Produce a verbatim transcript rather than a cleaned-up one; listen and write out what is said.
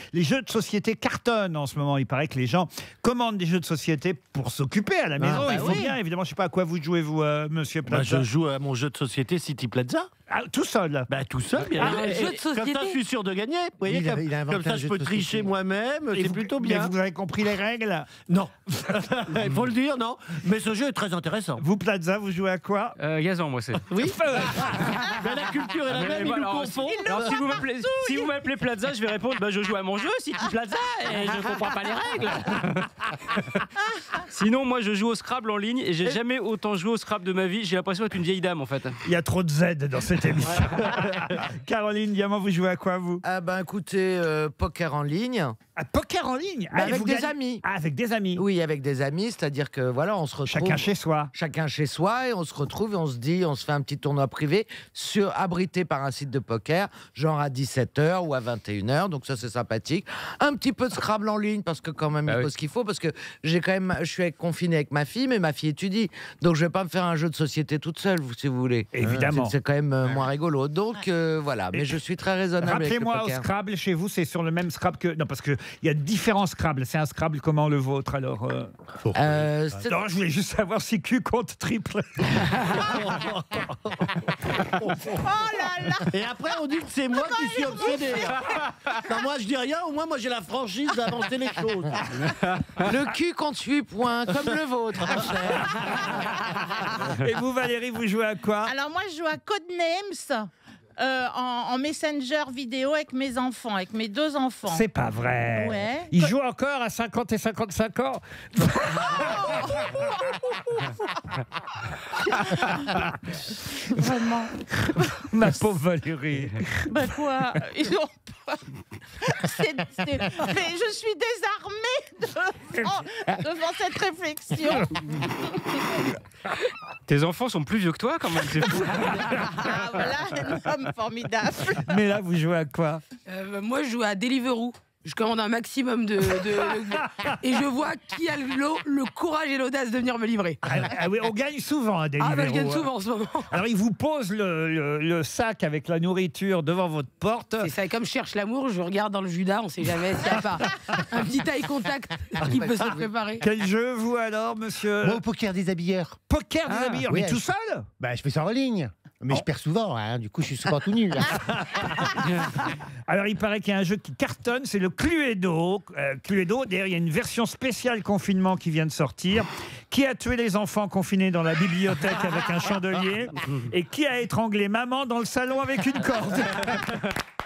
les jeux de société cartonnent en ce moment. Il paraît que les gens commandent des jeux de société pour s'occuper à la maison. bah Il faut oui. bien, évidemment, je ne sais pas à quoi vous jouez, vous, euh, monsieur Bah, Plaza. je joue à mon jeu de société City Plaza. Ah, tout seul. Bah, tout seul, bien. Ah, Et- un jeu de et- Comme société. ça, je suis sûr de gagner. Vous voyez, Il a- comme, il a inventé comme ça, un je jeu peux de tricher société. moi-même. Et C'est vous- plutôt mais bien. vous avez compris les règles? Non. Il faut le dire, non. Mais ce jeu est très intéressant. Vous, Plaza, vous jouez à quoi? Euh, Gazan, moi c'est. Oui. Mais la culture est la Mais même, il voilà, nous alors, confond. alors, si vous m'appelez si vous m'appelez Plaza, je vais répondre bah, je joue à mon jeu, City Plaza, et je comprends pas les règles. Sinon, moi je joue au Scrabble en ligne et j'ai jamais autant joué au Scrabble de ma vie. J'ai l'impression d'être une vieille dame en fait. Il y a trop de Z dans cette émission. Caroline Diamant, vous jouez à quoi, vous? Ah ben écoutez, euh, poker en ligne. À poker en ligne? Bah, Ah, et avec vous des gagnez- amis. Ah, avec des amis. Oui, avec des amis, c'est-à-dire que voilà, on se retrouve. Chacun chez soi. Chacun chez soi et on se retrouve et on se dit, on se fait un petit tournoi privé sur, abrité par un site de poker, genre à dix-sept heures ou à vingt et une heures, donc ça c'est sympathique. Un petit peu de Scrabble en ligne parce que quand même Bah il faut oui. ce qu'il faut, parce que j'ai quand même, je suis avec- confiné avec ma fille, mais ma fille étudie, donc je vais pas me faire un jeu de société toute seule, vous- si vous voulez. Évidemment. C'est c'est quand même euh, moins rigolo, donc euh, voilà. Mais je suis très raisonnable avec le Rappelez-moi, au poker. Scrabble, chez vous, c'est sur le même Scrabble que... Non, parce qu'il y a différents Scrabble. C'est un Scrabble comment le vôtre, alors euh Euh, c'est- Non, je voulais juste savoir si Q compte triple. Et après, on dit que c'est moi qui suis obsédé. Non, moi, je dis rien. Au moins, moi, j'ai la franchise d'avancer les choses. Le cul compte huit points, comme le vôtre, mon cher. Et vous, Valérie, vous jouez à quoi? Alors moi, je joue à Codenames euh, en, en Messenger vidéo avec mes enfants, avec mes deux enfants. C'est pas vrai. Ouais. Il joue encore à cinquante et cinquante-cinq ans. Vraiment. Ma pauvre Valérie. Bah quoi Ils ont pas- C'est- c'est- Mais je suis désarmée devant, devant cette réflexion. Tes enfants sont plus vieux que toi quand même. c'est fou. Ah voilà, un homme formidable. Mais là, vous jouez à quoi? Euh, moi, je joue à Deliveroo. Je commande un maximum de, de- et je vois qui a le, le courage et l'audace de venir me livrer. Ah, ah oui, on gagne souvent à Ah, bah, je Deliveroo, gagne hein. souvent en ce moment. Alors, il vous pose le, le- le sac avec la nourriture devant votre porte. C'est ça, et comme je cherche l'amour, je regarde dans le Judas, on sait jamais s'il n'y a pas un petit eye contact qui peut se préparer. Quel jeu, vous, alors, monsieur? Moi, au poker des habilleurs. Poker des Ah, habilleurs, oui, mais tout je- seul? Bah, je fais ça en ligne. Mais Oh. je perds souvent, hein, du coup, je suis souvent tout nul. Alors, il paraît qu'il y a un jeu qui cartonne, c'est le Cluedo. Euh, Cluedo, d'ailleurs, il y a une version spéciale confinement qui vient de sortir. Qui a tué les enfants confinés dans la bibliothèque avec un chandelier? Et qui a étranglé maman dans le salon avec une corde?